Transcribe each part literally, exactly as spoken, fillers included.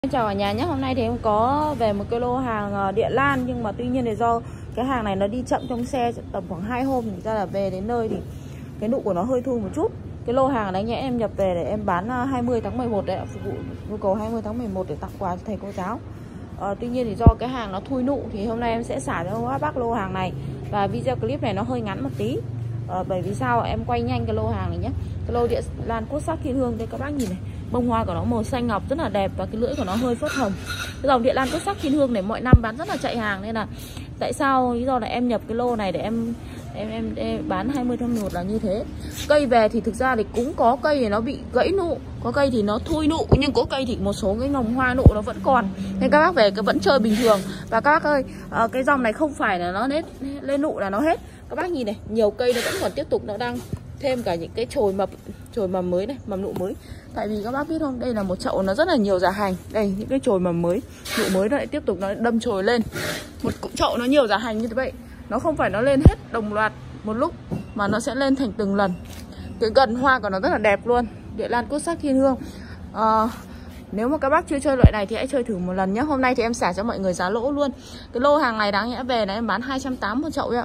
Chào cả nhà nhé. Hôm nay thì em có về một cái lô hàng địa lan, nhưng mà tuy nhiên thì do cái hàng này nó đi chậm trong xe tầm khoảng hai hôm thì ra là về đến nơi thì cái nụ của nó hơi thui một chút. Cái lô hàng này nhẽ em nhập về để em bán hai mươi tháng mười một đấy, phục vụ nhu cầu hai mươi tháng mười một để tặng quà cho thầy cô giáo. À, tuy nhiên thì do cái hàng nó thui nụ thì hôm nay em sẽ xả cho các bác lô hàng này, và video clip này nó hơi ngắn một tí. À, bởi vì sao em quay nhanh cái lô hàng này nhé. Cái lô địa lan cốt sắc thiên hương đây các bác nhìn này, bông hoa của nó màu xanh ngọc rất là đẹp và cái lưỡi của nó hơi phớt hồng. Cái dòng địa lan cốt sắc thiên hương này mọi năm bán rất là chạy hàng, nên là tại sao lý do là em nhập cái lô này để em em em, em bán hai mươi tháng mười một là như thế. Cây về thì thực ra thì cũng có cây thì nó bị gãy nụ, có cây thì nó thui nụ, nhưng có cây thì một số cái ngồng hoa nụ nó vẫn còn, nên các bác về cái vẫn chơi bình thường. Và các bác ơi, à, cái dòng này không phải là nó hết lên nụ là nó hết. Các bác nhìn này, nhiều cây nó vẫn còn tiếp tục, nó đang thêm cả những cái chồi mập, chồi mầm mới này, mầm nụ mới. Tại vì các bác biết không, đây là một chậu nó rất là nhiều giá hành. Đây, những cái chồi mầm mới, nụ mới nó lại tiếp tục nó đâm chồi lên. Một chậu nó nhiều giá hành như thế vậy, nó không phải nó lên hết đồng loạt một lúc, mà nó sẽ lên thành từng lần. Cái gần hoa của nó rất là đẹp luôn. Địa lan cốt sắc thiên hương. à, Nếu mà các bác chưa chơi loại này thì hãy chơi thử một lần nhé. Hôm nay thì em xả cho mọi người giá lỗ luôn. Cái lô hàng này đáng nhẽ về là em bán hai trăm tám mươi một chậu ấy ạ.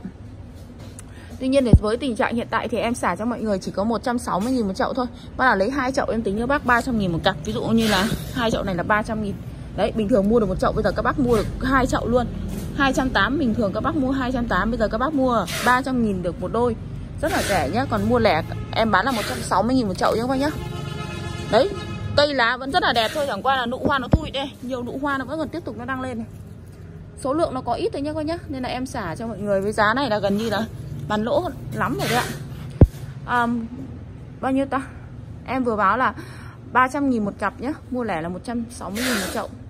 Tuy nhiên thì với tình trạng hiện tại thì em xả cho mọi người chỉ có một trăm sáu mươi nghìn một chậu thôi. Bác là lấy hai chậu em tính cho bác ba trăm nghìn một cặp. Ví dụ như là hai chậu này là ba trăm nghìn. Đấy, bình thường mua được một chậu, bây giờ các bác mua được hai chậu luôn. hai trăm tám mươi, bình thường các bác mua hai trăm tám mươi, bây giờ các bác mua ba trăm nghìn được một đôi. Rất là rẻ nhá. Còn mua lẻ em bán là một trăm sáu mươi nghìn một chậu nhá các bác nhá. Đấy, cây lá vẫn rất là đẹp thôi, chẳng qua là nụ hoa nó thui đây. Nhiều nụ hoa nó vẫn còn tiếp tục nó đăng lên này. Số lượng nó có ít thôi nhá các bác nhá. Nên là em xả cho mọi người với giá này là gần như là bán lỗ lắm rồi đấy ạ. À, bao nhiêu ta? Em vừa báo là ba trăm nghìn một cặp nhé. Mua lẻ là một trăm sáu mươi nghìn một chậu.